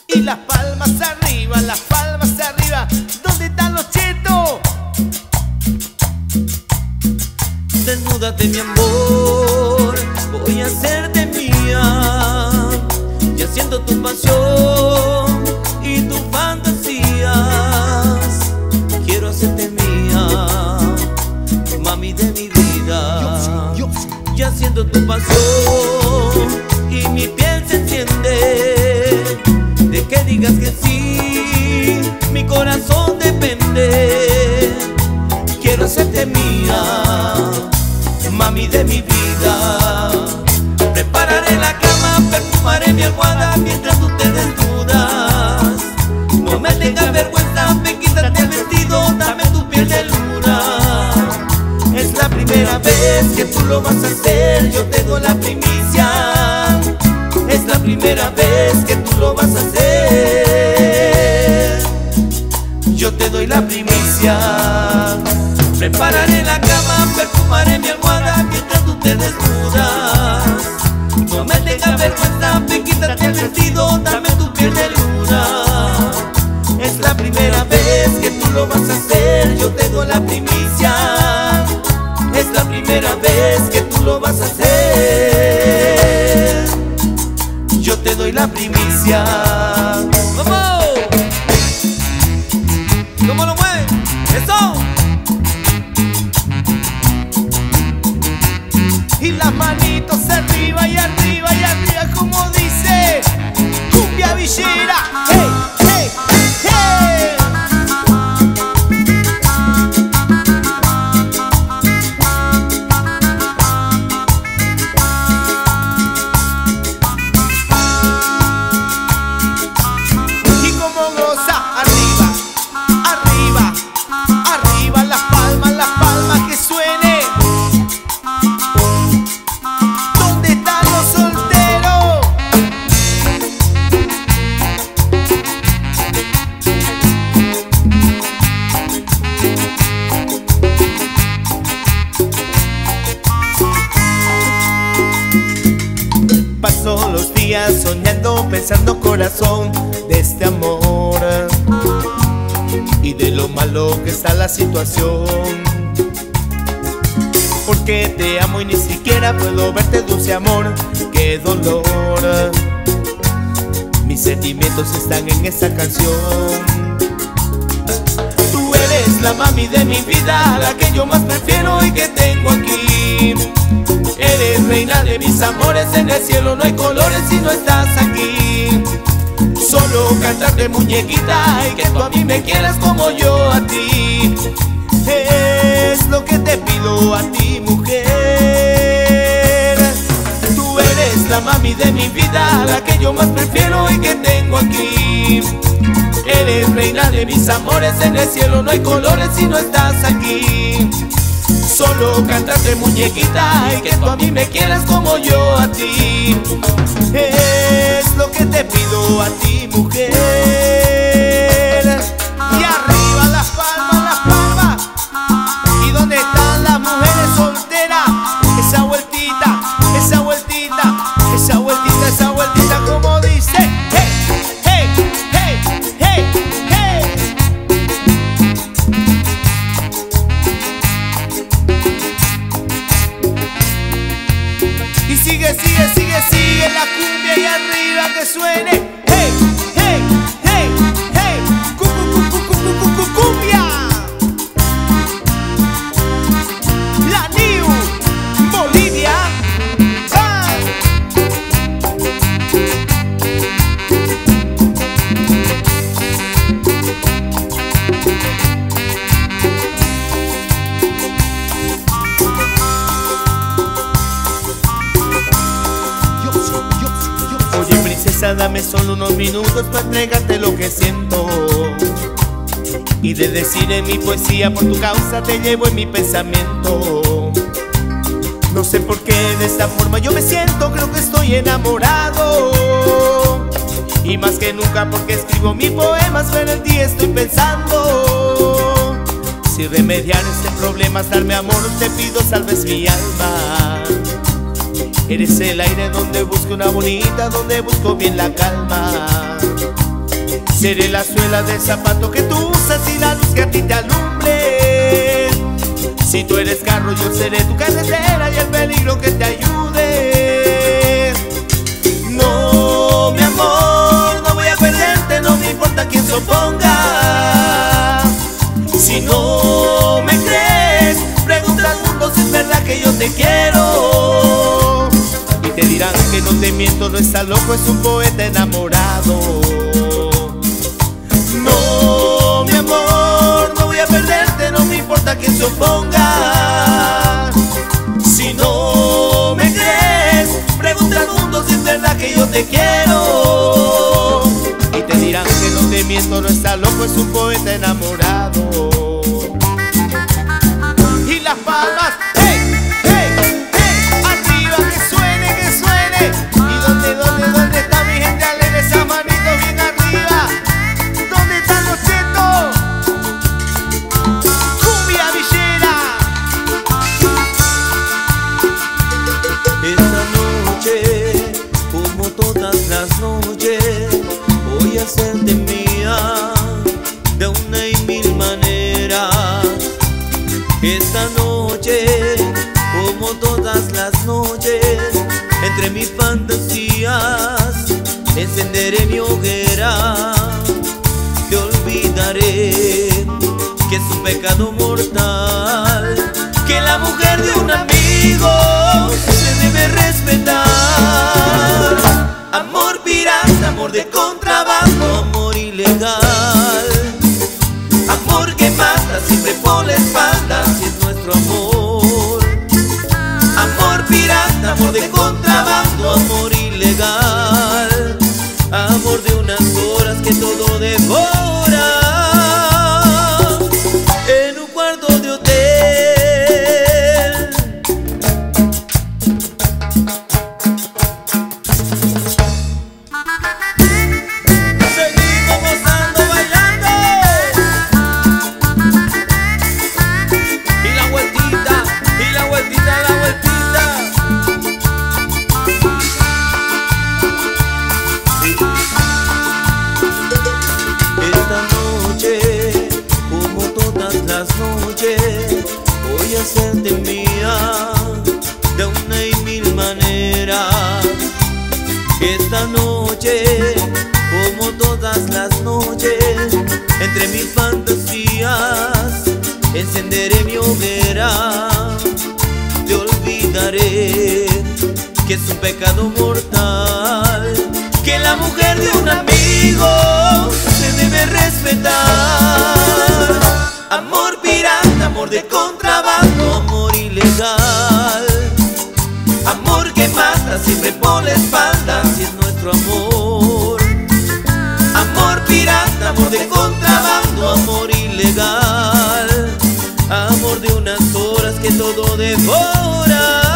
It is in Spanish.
Y las palmas arriba, las palmas arriba. ¿Dónde están los chetos? Desnúdate mi amor, voy a hacerte mía. Ya siento tu pasión y tus fantasías. Quiero hacerte mía, mami de mi vida. Ya siento tu pasión y mi piel se enciende. De que digas que sí, mi corazón depende. Quiero hacerte mía, mami de mi vida. Prepararé la cama, perfumaré mi almohada mientras tú te desnudas. No me tengas vergüenza, ven, quítate el vestido, dame tu piel de luna. Es la primera vez que tú lo vas a hacer, yo te doy la primicia. Es la primera vez que tú lo vas a hacer, yo te doy la primicia. Prepararé la cama, perfumaré mi almohada mientras tú te desnudas. No me tengas vergüenza, ven, quítate el vestido, dame tu piel de luna. Es la primera vez que tú lo vas a hacer, yo te doy la primicia. Es la primera vez que tú lo vas a hacer, yo te doy la primicia. ¡Vamos! ¿Cómo lo mueven? ¡Eso! Y las manitos arriba y arriba y arriba, como dice cumbia villera. ¡Hey, hey, hey! Y como goza, arriba, arriba, arriba, las palmas que suene. ¿Dónde están los solteros? Paso los días soñando, pensando, corazón, de este amor y de lo malo que está la situación. Porque te amo y ni siquiera puedo verte, dulce amor, qué dolor. Mis sentimientos están en esta canción. Tú eres la mami de mi vida, la que yo más prefiero y que tengo aquí. Eres reina de mis amores, en el cielo no hay colores si no estás aquí. Solo cantarte, muñequita, y que tú a mí me quieras como yo a ti. Es lo que te pido a ti, mujer. Tú eres la mami de mi vida, la que yo más prefiero y que tengo aquí. Eres reina de mis amores, en el cielo no hay colores si no estás aquí. Solo cantarte, muñequita, y que tú a mí me quieras como yo a ti. Es lo que te pido a ti, mujer. Y arriba las palmas, las palmas. ¿Y dónde están las mujeres solteras? Esa vueltita, esa vueltita, esa vueltita, esa vueltita, como dice. Hey, hey, hey, hey, hey. Y sigue, sigue, sigue, sigue la cumbia y arriba que suene. Hey, hey, hey, hey. Cumbia. La New Bolivia. Ah. Oye, princesa, dame solo unos minutos para entregarte lo que siento y de decir en mi poesía, por tu causa te llevo en mi pensamiento. No sé por qué de esta forma yo me siento, creo que estoy enamorado. Y más que nunca porque escribo mis poemas, pero en ti estoy pensando. Si remediar este problema es darme amor, te pido salves mi alma. Eres el aire donde busco una bonita, donde busco bien la calma. Seré la suela del zapato que tú usas y la luz que a ti te alumbre. Si tú eres carro, yo seré tu carretera y el peligro que te ayude. No, mi amor, no voy a perderte, no me importa quién se oponga. Si no me crees, pregunta al mundo si es verdad que yo te quiero. Y te dirán que no te miento, no está loco, es un poeta enamorado. No, mi amor, no voy a perderte, no me importa quién se oponga. Si no me crees, pregunta al mundo si es verdad que yo te quiero. Y te dirán que no te miento, no está loco, es un poeta enamorado. Y las palmas, hey, hey, hey, arriba, que suene, que suene. Y dónde está mi gente alegre, esa manito bien arriba. ¿Dónde están los chetos? Cumbia villera. Esta noche, como todas las noches, voy a hacerte mía de una y mil maneras. Esta noche, como todas las noches, entre mis fantasías encenderé mi hoguera. Te olvidaré que es un pecado mortal, que la mujer de un amigo se debe respetar. Amor pirata, amor de contrabando, amor ilegal. Amor que mata siempre por la espalda, si es nuestro amor. Amor pirata, amor de contrabando, amor ilegal. Amor de unas horas que todo devora en un cuarto de hotel. Seguimos gozando, bailando. Y la vueltita, y la vueltita, la vueltita. Esta noche, como todas las noches, voy a hacerte mía de una y mil maneras. Esta noche, como todas las noches, entre mis fantasías encenderé mi hoguera. Te olvidaré que es un pecado mortal, que la mujer de un amigo se debe respetar. Amor pirata, amor de contrabando, amor ilegal. Amor que mata siempre por la espalda, si es nuestro amor. Amor pirata, amor de contrabando, amor ilegal. Amor de unas horas que todo devora.